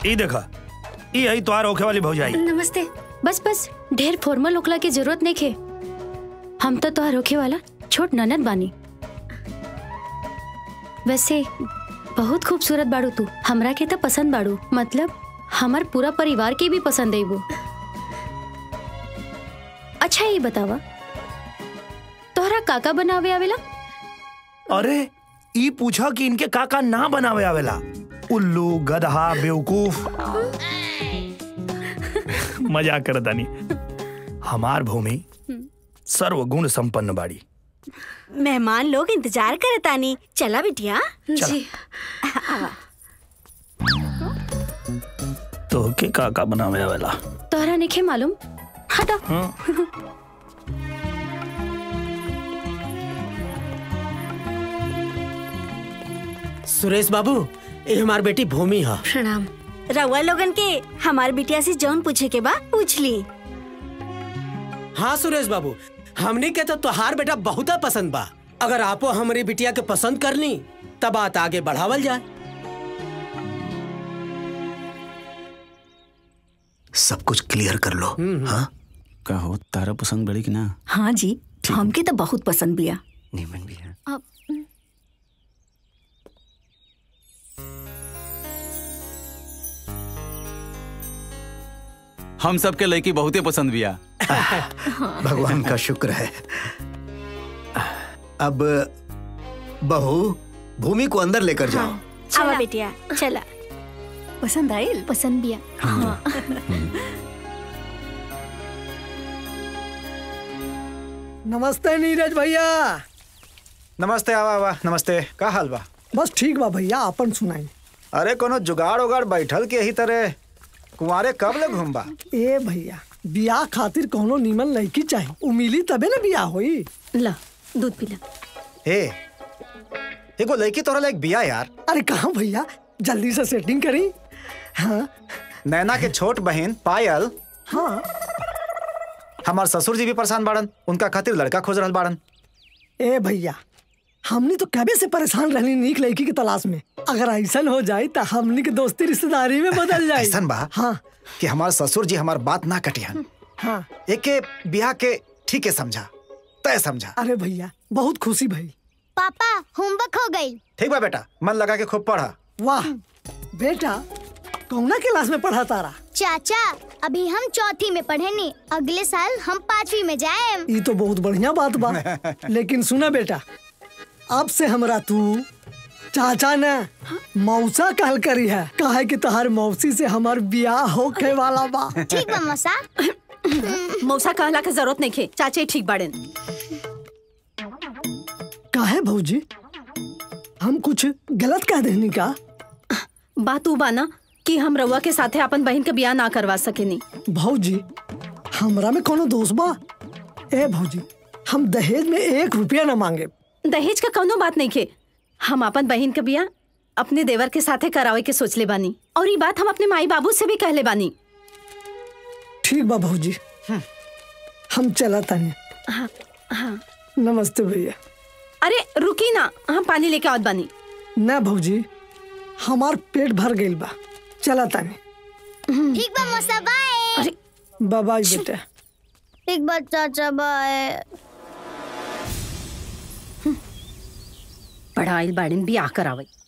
ई देखा, ई आई तोहार होखे वाली भौजाई। नमस्ते। बस बस ढेर फॉर्मल होखला की जरूरत नहीं खे। हम तो तोहार होखे वाला छोट ननद बानी। वैसे बहुत खूबसूरत बाड़ू तू, हमरा के तो पसंद बाड़ू, मतलब हमार पूरा परिवार के भी पसंद है वो। अच्छा ये बतावा, तोहरा काका बनावे आवेला? अरे ई पूछा कि इनके काका ना बनावे आवेला। उल्लू, गधा, बेवकूफ। मजाक करता नहीं। हमार भूमि सर्वगुण संपन्न बाड़ी। मेहमान लोग इंतजार करतानी। चला बिटिया। जी। तो के काका बनावे आवेला? तोहरा नहीं मालूम? हटा। सुरेश बाबू, ये हमार बेटी भूमि है। प्रणाम। रउआ लोगन के हमार बिटिया से जौन पूछे के बा पूछ ली। हाँ सुरेश बाबू, हमने के तो तोहार बेटा बहुत पसंद बा। अगर आपो हमारी बिटिया के पसंद कर ली तब बात आगे बढ़ावल जाए। सब कुछ क्लियर कर लो। हाँ का हो, तारा पसंद बड़ी कि ना? हाँ जी, हमके तो बहुत पसंद बिया। नीमन भी है। हम सबके लड़की बहुते पसंद बिया। भगवान का शुक्र है। अब बहू भूमि को अंदर लेकर जाओ। चला बिटिया, चला। पसंद आई? पसंद भी। हाँ। नमस्ते नीरज भैया। नमस्ते। आवा आवा। नमस्ते। का हाल बा? बस ठीक बा भैया, अपन सुनाई। अरे कोनो जुगाड़ उगाड़ बैठल के यही तरह कुंवारे कब ले घूमबा? ए भैया, बियाह खातिर कोनो नीमन लड़की चाहिए, उ मिली तबे ना बियाह होई। ला दूध पिला। ए एगो लड़की तोरा लायक बिया यार। अरे कहाँ भैया, जल्दी से सेटिंग करी। हाँ। नैना के छोट बहन पायल। हाँ। हमार ससुर जी भी परेशान बाड़न, उनका खातिर लड़का खोज रहल बाड़न। ए भैया, हमनी तो कबे से परेशान रहनी नीक लड़की की तलाश में। अगर ऐसा हो जाए तो हमनी के दोस्ती रिश्तेदारी में बदल जाए। ऐसा बा हाँ कि हमार ससुर जी हमार बात ना कटियन। हाँ। एक बियाह के ठीक है समझा, तय समझा। अरे भैया बहुत खुशी भाई। पापा होमवर्क हो गई। ठीक बा बेटा, मन लगा के खूब पढ़ा। वाह बेटा, कौना क्लास में पढ़ा तारा? चाचा अभी हम चौथी में पढ़े नी, अगले साल हम 5वीं में जाए। ये तो बहुत बढ़िया बात बा। लेकिन सुना बेटा, अब से हमरा तू चाचा ने मौसा कहल करी है, काहे कि तोहार मौसी से हमार बियाह होके वाला बा। ठीक बा मौसा। मौसा कहला के जरूरत नहीं खे, चाचे ठीक बाड़न। काहे भौजी, हम कुछ गलत कह देनी का? बात उ बाना कि हम रउआ के साथे अपन बहन के बियाह ना करवा सकेनी। भौजी हमरा में कोनो दोष बा? ए भौजी, हम दहेज में 1 रुपया न मांगे। दहेज का कोनो बात नहीं खे। हम अपन बहन के बियाह अपने देवर के साथे करावे के सोच ले बानी, और ये बात हम अपने माई बाबू से भी कहले बानी। ठीक बा भौजी, हम चला तानी। हाँ हाँ। नमस्ते भैया। अरे रुकी ना, हम पानी लेके आवत बानी। ना भौजी, हमार पेट भर गइल बा, चला तानी। ठीक बा मौसा, बाय। अरे बाय बाय बेटा। ठीक बा चाचा, बाय। पढ़ाई बाड़न बियाह करावे।